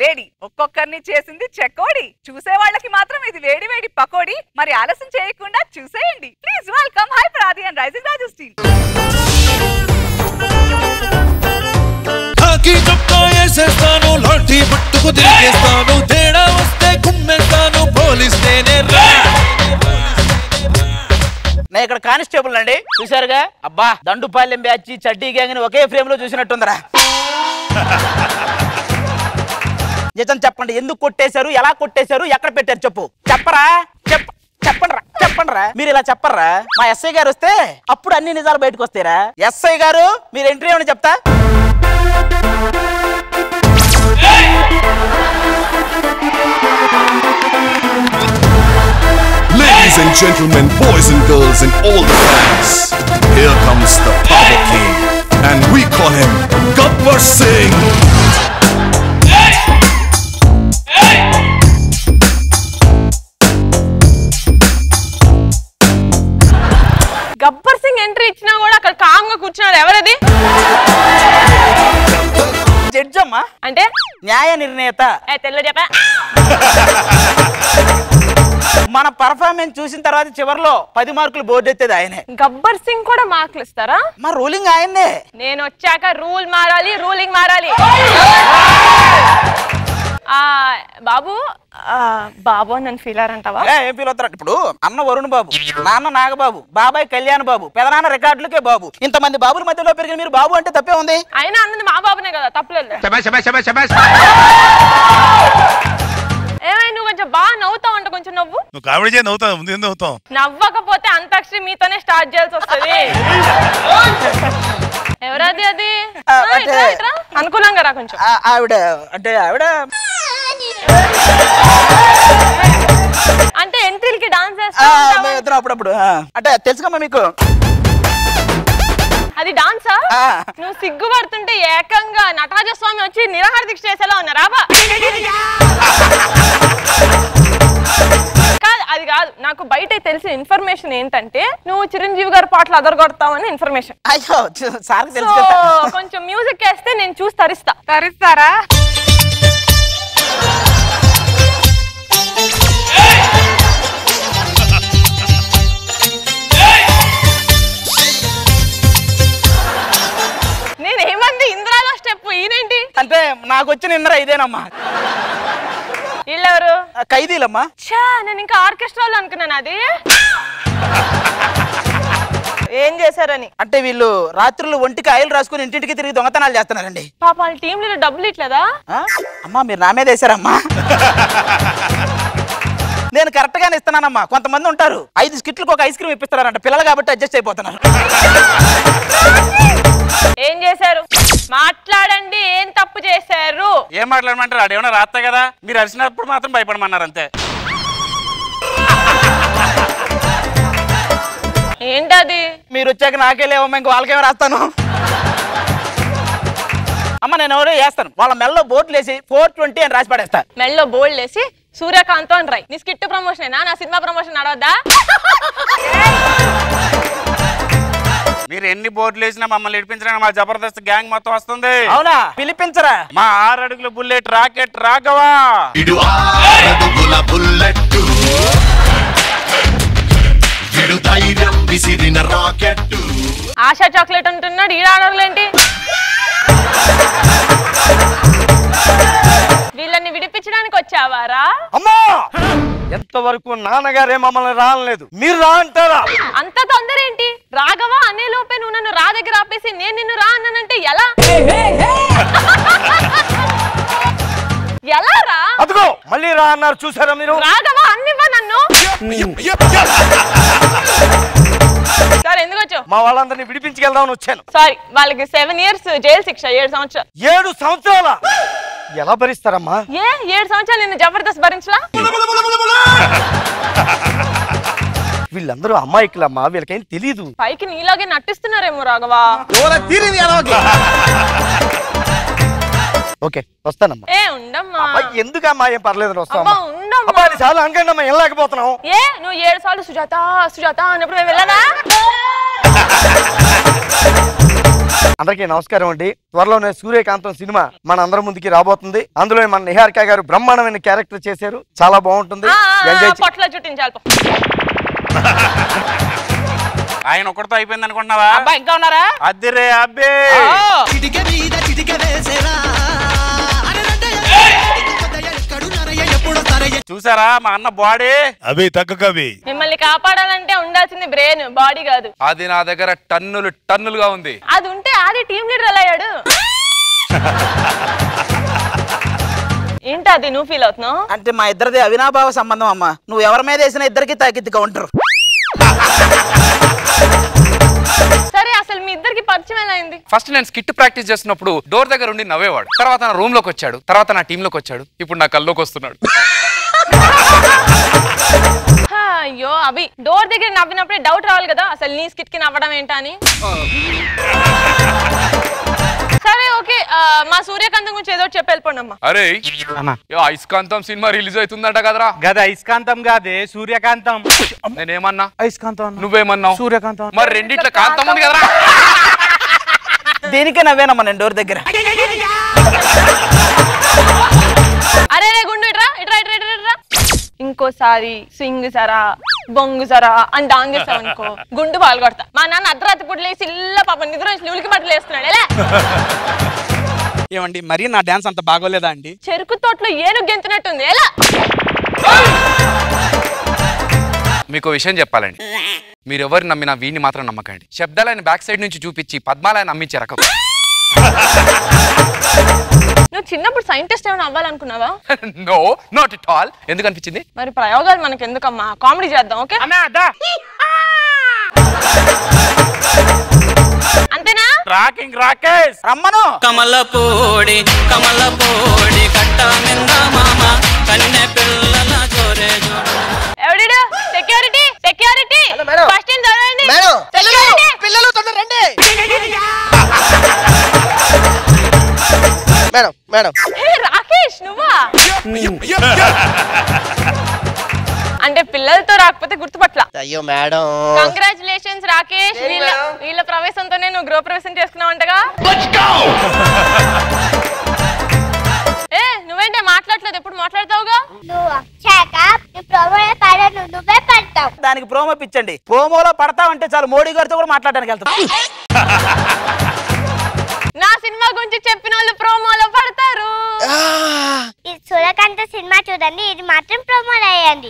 వేడి, ఒక్కొక్కరిని చేసింది చెకోడి. చూసే వాళ్ళకి మాత్రం ఇది వేడి వేడి పకోడి. మరి ఆలస్యం చేయకుండా చూసేయండి. Please welcome Hyper Aadi and Rising Raju team. చేస్తాను లాఠీ పట్టుకు తిరిగేస్తాను, తేడా వస్తే కుమ్మేస్తాను, పోలీస్ నేనే. నేను ఇక్కడ కానిస్టేబుల్ అండి, చూసారుగా. అబ్బా, దండుపాలెం బ్యాచ్ చడ్డీ గ్యాంగ్ ని ఒకే ఫ్రేమ్ లో చూసినట్టుందరా. నిజం చెప్పండి, ఎందుకు కొట్టేశారు, ఎలా కొట్టేశారు, ఎక్కడ పెట్టారు చెప్పు. చెప్పరా, చెప్పండిరా. మీరు ఇలా చెప్పర్రా. మా ఎస్ఐ గారు వస్తే అప్పుడు అన్ని నిజాలు బయటకు వస్తాయిరా. ఎస్ఐ గారు, మీరు ఎంట్రీ ఏమని చెప్తా. Ladies and gentlemen, boys and girls and all the fans, here comes the Power King, and we call him Gabbar Singh. Gabbar Singh entry ఇచ్చినా కూడా అక్కడ కామ్గా కూర్చున్నాడు. ఎవరది? జడ్జి అమ్మా. అంటే న్యాయ నిర్ణేత. తెల్ల చెప్ప. మన పర్ఫార్మెన్స్ చూసిన తర్వాత చివరిలో 10 మార్కులు బోర్డు ఎత్తేది ఆయనే. గబ్బర్ సింగ్ కూడా మార్కులు ఇస్తారా? మా రూలింగ్ ఆయనే. నేను వచ్చాక రూల్ మారాలి, రూలింగ్ మారాలి. బాబు బాబు అని నన్ను ఫీల్ అయ్యారంటావా? ఏం ఫీల్ అవుతారు? ఇప్పుడు అన్న వరుణ్ బాబు, నాన్న నాగబాబు, బాబాయ్ కళ్యాణ్ బాబు, పెదనాన్న రికార్డులకే బాబు. ఇంతమంది బాబుల మధ్యలో పెరిగిన మీరు బాబు అంటే తప్పే ఉంది. అయినా అన్నది మా బాబునే కదా, తప్పలేదు. ఏమై నువ్వు కొంచెం బాగా నవ్వుతావు అంట, కొంచెం నవ్వు. నువ్వు కామెడీ చేసి నవ్వుతావు. నవ్వకపోతే అంతాక్షరి మీతోనే స్టార్ట్ చేయాల్సి వస్తుంది. ఎవరది? అది అనుకూలంగా రా కొంచెం. ఆవిడ అంటే అంటే ఎంట్రీలకి డాన్స్ చేస్తా అప్పుడప్పుడు. అంటే తెలుసుకమ్మా మీకు అది డాన్సా? నువ్వు సిగ్గుపడుతుంటే ఏకంగా నటరాజస్వామి వచ్చి నిరాహార దీక్ష చేసేలా ఉన్నారా? కాదు, అది కాదు. నాకు బయట తెలిసిన ఇన్ఫర్మేషన్ ఏంటంటే నువ్వు చిరంజీవి గారి పాటలు అదరగొడతావని ఇన్ఫర్మేషన్. అయ్యో, కొంచెం మ్యూజిక్ వేస్తే నేను చూసి తరిస్తారా? నేనేమంది ఇంద్రాలో స్టెప్, ఈయనేంటి? అంటే నాకు వచ్చిన ఇంద్ర ఇదేనమ్మా. వీళ్ళెవరు? ఖైదీలమ్మా. నేను ఇంకా ఆర్కెస్ట్రాలో అనుకున్నాను. అది ఏం చేశారని అంటే వీళ్ళు రాత్రులు ఒంటికి ఆయిల్ రాసుకుని ఇంటింటికి తిరిగి దొంగతనాలు చేస్తున్నారండి. పాప వాళ్ళ టీం లో డబ్బులు ఇట్లేదా? అమ్మా, మీరు నా మీద వేసారమ్మా. నేను కరెక్ట్ గానే ఇస్తున్నానమ్మా. కొంతమంది ఉంటారు 5 స్కిట్లకు ఒక ఐస్ క్రీమ్ ఇప్పిస్తారంట, పిల్లలు కాబట్టి అడ్జస్ట్ అయిపోతున్నారు. ఏం చేశారు? మాట్లాడండి, ఏం తప్పు చేశారు? ఏం మాట్లాడమంటారు? అదేమన్నా రాస్తా కదా, మీరు అరిచినప్పుడు మాత్రం భయపడమన్నారు అంతే. ఏంటది? మీరు వచ్చాక నాకే లేవమ్మా, ఇంక వాళ్ళకేమో రాస్తాను. అమ్మ, నేను ఎవరో వేస్తాను. వాళ్ళ మెల్లో బోర్డులు వేసి 420 అని రాసి పడేస్తా. మెల్లో బోర్డులు వేసి సూర్యకాంత్ అని రాయి. నీ స్కిట్ ప్రమోషన్, నా సినిమా ప్రమోషన్ నడవద్దా? మీరు ఎన్ని బోర్డులు వేసినా మమ్మల్ని ఇడిపించడానికి మా జబర్దస్త్ గ్యాంగ్ మొత్తం వస్తుంది. అవునా? పిలిపించరా? మా 6 అడుగుల bullet rocket Raghava. Asha chocolate అంటున్నాడు, ఈడ ఆడర్లేంటి? వీళ్ళని విడిపించడానికి వచ్చావారా? అమ్మా, ఎంతవరకు నాన్నగారే మమ్మల్ని రానలేదు, మీరు రా అంటారా? అంత తొందర ఏంటి? రాఘవ అనే లోపే నువ్వు నన్ను రా దగ్గర ఆపేసి నేను నిన్ను రా అన్నానంటే ఎలా? ఎలా రా? అదిగో మళ్ళీ రా అన్నారు, చూసారా మీరు? రాఘవ అన్నివ్వ నన్ను. సార్ ఎందుకు వచ్చావు? మా వాళ్ళందరినీ విడిపించుకెళ్దామని వచ్చాను. సారీ, వాళ్ళకి 7 years జైలు శిక్ష. 7 సంవత్సరాలు. 7 సంవత్సరాల ఎలా భరిస్తారమ్మా? 7 సంవత్సరాలు నిన్ను జబర్దస్త్ భరించలా? వీళ్ళందరూ అమ్మాయికులమ్మా, వీళ్ళకేం తెలీదు. పైకి నీలాగే నటిస్తున్నారేమో రాఘవ. ఓకే, వస్తానమ్మా. ఉండమ్మా. ఎందుకమ్మా? ఏం పర్లేదు, వస్తామమ్మా. ఉండమ్మా. చాలా అంకండమ్మా, వెళ్ళలేకపోతున్నాం. నువ్వు 7 సార్లు సుజాత సుజాత అన్నప్పుడు మేము వెళ్ళనా? అందరికీ నమస్కారం అండి. త్వరలోనే సూర్యకాంతం సినిమా మన అందరి ముందుకి రాబోతుంది. అందులో మన నిహారిక గారు బ్రహ్మాండమైన క్యారెక్టర్ చేశారు. చాలా బాగుంటుంది. ఆయన ఒకటితో అయిపోయింది అనుకుంటున్నావా? ఇంకా ఉన్నారా? అద్దిరే అబ్బే చూసారా మా అన్న బాడీ? అవి తగ్గకవి. మిమ్మల్ని కాపాడాలంటే ఉండాల్సింది బ్రెయిన్, బాడీ కాదు. అది నా దగ్గర టన్నులుగా ఉంది. అది ఉంటే ఆది టీమ్ లీడర్ ఎలా అయ్యాడు? ఏంటి అది నువ్వు ఫీల్ అవుతున్నావు? అంటే మా ఇద్దరిది అవినాభావ సంబంధం అమ్మా. నువ్వు ఎవరి మీద వేసిన ఇద్దరికి తాకిద్ది కౌంటర్. సరే అసలు మీ ఇద్దరికి పరిచయం ఎలా అయింది? ఫస్ట్ నేను స్కిట్ ప్రాక్టీస్ చేస్తున్నప్పుడు డోర్ దగ్గర ఉండి నవ్వేవాడు. తర్వాత నా రూమ్ లోకి వచ్చాడు. తర్వాత నా టీమ్ లోకి వచ్చాడు. ఇప్పుడు నా కల్లోకి వస్తున్నాడు. అయ్యో అభి, డోర్ దగ్గర నవ్వినప్పుడే డౌట్ రావాలి కదా అసలు నీ స్కిట్ కి నవ్వడం ఏంటా అని. సరే ఓకే, మా సూర్యకాంతం గురించి ఏదో చెప్పి వెళ్ళిపోండి అమ్మా. అరే ఐస్కాంతం సినిమా రిలీజ్ అవుతుందట కదరా? గద ఐస్కాంతం కాదే సూర్యకాంతం. నేనేమన్నా ఐస్కాంతం, నువ్వేమన్నావు? సూర్యకాంతం. మరి రెండిట్ల కాంతం ఉంది కదరా? దేనికే నవ్వేనమ్మా నేను డోర్ దగ్గర. అరే రే గుండు ఇట్రా ఇట్రా ఇట్రా ఇట్రా ఇట్రా. ఇంకోసారి స్వింగ్ సరా బొంగు సరా అని డాంగ్ చేస్తావు అనుకో గుండు పాలు కొడతా. మా నాన్న అర్ధరాత్రి పూట లేసి ఇల్ల పాప నిద్ర ఉలికి పట్టు లేస్తున్నాడు. ఎలా ఏమండి మరి నా డాన్స్ అంత బాగోలేదా అండి? చెరుకు తోటలో ఏనుగు గెంతున్నట్టుంది. ఎలా? మీకు విషయం చెప్పాలండి, మీరు ఎవరు నమ్మినా వీడిని మాత్రం నమ్మకండి. శబ్దాలైన బ్యాక్ సైడ్ నుంచి చూపించి పద్మాలైన నమ్మించే రకం. నువ్వు చిన్నప్పుడు సైంటిస్ట్ ఏమైనా అవ్వాలనుకున్నావా? No not at all. ఎందుకు అనిపించింది? మరి ప్రయోగాలు మనకి ఎందుకమ్మా, కామెడీ చేద్దాం. ఓకే అంతేనా? రాకింగ్ రాకేష్ రమ్మను. కమలపోడి కట్ట మింద మామ కన్నె పిల్లల జోరే ఎవడిడు? సెక్యూరిటీ సెక్యూరిటీ ఫస్ట్ టైం చదవండి. పిల్లలు తొందర రండి. Madam madam. రాకేష్ నువ్వా? అంటే పిల్లలతో రాకపోతే గుర్తుపట్ల. అయ్యో మేడం. కంగ్రాచులేషన్స్ రాకేష్, వీళ్ళ ప్రవేశంతోనే నువ్వు గృహప్రవేశం చేసుకున్నావంటగా. నువ్వేంటే మాట్లాడలేదు, ఎప్పుడు మాట్లాడతావుగా? దానికి ప్రోమో పిచ్చండి. ప్రోమోలో పడతావంటే చాలు మోడీ గారితో కూడా మాట్లాడడానికి వెళ్తాం. నా సినిమా గురించి చెప్పిన వాళ్ళు ప్రోమోలో పడతారు. సూర్యకాంత సినిమా చూడండి, ఇది మాత్రం ప్రోమోలు అయ్యండి.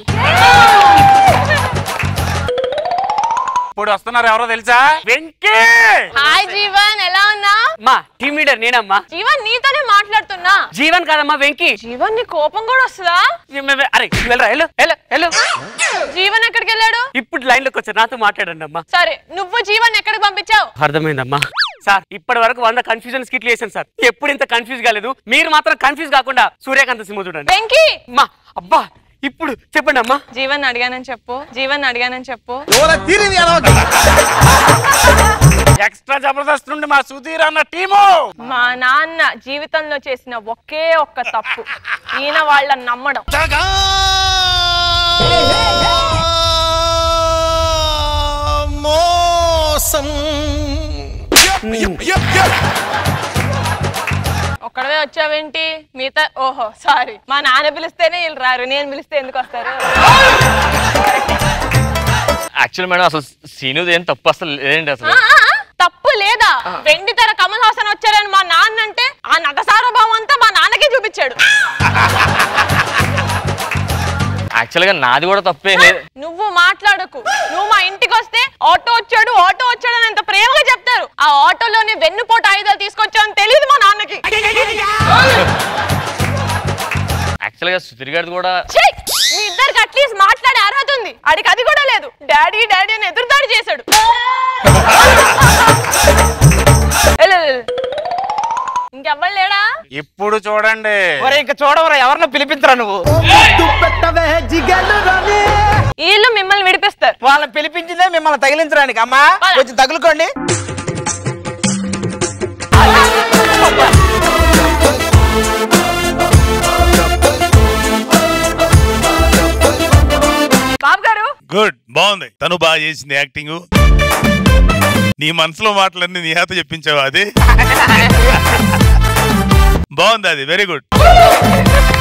ఇప్పుడు వస్తున్నారు ఎవరో తెలుసా? వెంకీ. హాయ్ జీవన్, ఎలా ఉన్నా? మా టీమ్ లీడర్ నేనమ్మా. జీవన్ నీతోనే మాట్లాడుతున్నా. జీవన్ కాదమ్మా వెంకీ. జీవన్ నీ కోపం కూడా వస్తుందా? అరే వెళ్ళు. జీవన్ ఎక్కడికి వెళ్ళాడు? ఇప్పుడు లైన్ లోకి వచ్చారు, నాతో మాట్లాడండి అమ్మా. సరే నువ్వు జీవన్ ఎక్కడికి పంపించావు? అర్థమైందమ్మా. సార్ ఇప్పటి వరకు 100 కన్ఫ్యూజన్ స్కిట్లు వేసాను సార్, ఎప్పుడు ఇంత కన్ఫ్యూజ్ కాలేదు. మీరు మాత్రం కన్ఫ్యూజ్ కాకుండా సూర్యకాంత సినిమా చూడండి. వెంకీ అమ్మా అబ్బా ఇప్పుడు చెప్పండి అమ్మా. జీవన్ అడిగానని చెప్పు. ఎక్స్ట్రా జబర్దస్త్ నుండి మా సుధీర్ అన్న టీము. మా నాన్న జీవితంలో చేసిన ఒకే ఒక్క తప్పు ఈయన వాళ్ళని నమ్మడం. ఒక్కడవే వచ్చావేంటి? మిగతా ఓహో సారీ, మా నాన్న పిలిస్తేనే వీళ్ళు రారు, నేను పిలిస్తే ఎందుకు వస్తారు? యాక్చువల్ మేడం అసలు సీను ఏం తప్పు అసలు లేదండి. అసలు తప్పు లేదా? వెండి తెర కమల్ హాసన్ వచ్చారని మా నాన్న అంటే ఆ నట సార్వభావం అంతా మా నాన్నకే చూపించాడు. యాక్చువల్ గా నాది కూడా తప్పే లేదు. నువ్వు మాట్లాడకు. నువ్వు మా ఇంటికి వస్తే ఆటో వచ్చాడు అని ఎంత ప్రేమగా చెప్తారు. ఆ ఆటోలోనే వెన్నుపోటు ఆయుధాలు తీసుకొచ్చావని తెలియదు మా నాన్నకి. యాక్చువల్ గా సుధీర్ గారిది కూడా. మీ ఇద్దరికి అట్లీస్ట్ మాట్లాడే అర్హత ఉంది, అడిగి అది కూడా లేదు. డాడీ అని ఎదురుదాడి చేశాడు. ఇంకెవ్వరు లేడా? ఇప్పుడు చూడండి. ఇంకా చూడవరా, ఎవరినో పిలిపించరా నువ్వు. వీళ్ళు మిమ్మల్ని విడిపిస్తారు. వాళ్ళని పిలిపించిందే మిమ్మల్ని తగిలించడానికి. అమ్మా కొంచెం తగులుకోండి. బాబు గారు గుడ్, బాగుంది. తను బాగా చేసింది యాక్టింగ్. నీ మనసులో మాటలన్నీ నీ చేత చెప్పించావా? అది బాగుంది, అది వెరీ గుడ్.